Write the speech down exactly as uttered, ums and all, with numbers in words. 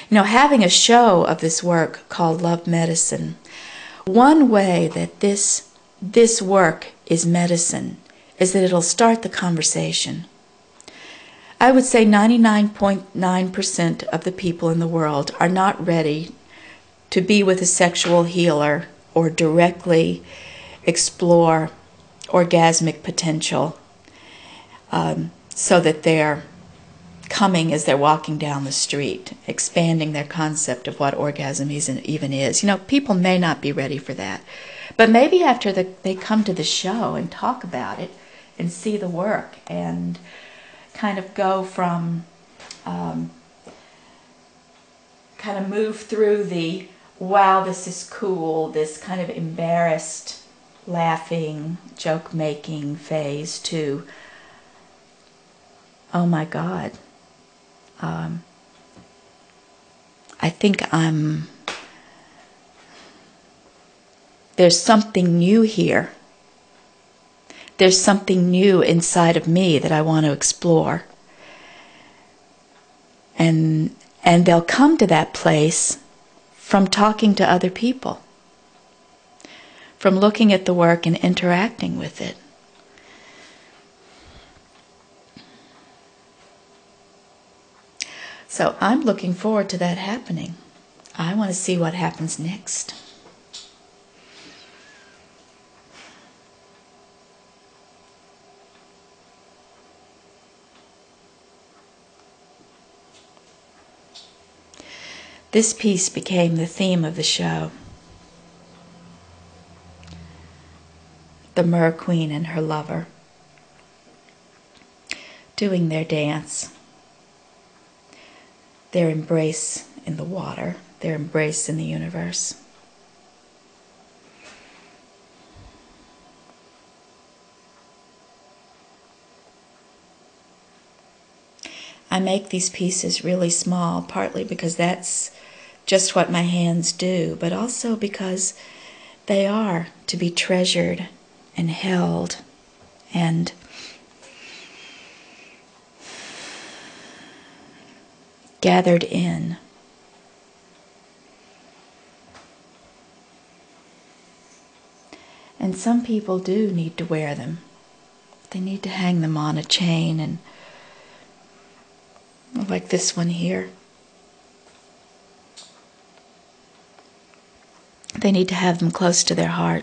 You know, having a show of this work called Love Medicine, one way that this, this work is medicine is that it'll start the conversation. I would say ninety-nine point nine percent of the people in the world are not ready to be with a sexual healer or directly explore orgasmic potential um, so that they're coming as they're walking down the street, expanding their concept of what orgasm even is. You know, people may not be ready for that. But maybe after the, they come to the show and talk about it and see the work and kind of go from, um, kind of move through the, wow, this is cool, this kind of embarrassed, laughing, joke-making phase to, oh my God, um, I think I'm, there's something new here. There's something new inside of me that I want to explore. And, and they'll come to that place from talking to other people, from looking at the work and interacting with it. So I'm looking forward to that happening. I want to see what happens next. This piece became the theme of the show. The Mer Queen and her lover doing their dance, their embrace in the water, their embrace in the universe. I make these pieces really small, partly because that's just what my hands do, but also because they are to be treasured and held and gathered in. And some people do need to wear them. They need to hang them on a chain, and like this one here. They need to have them close to their heart.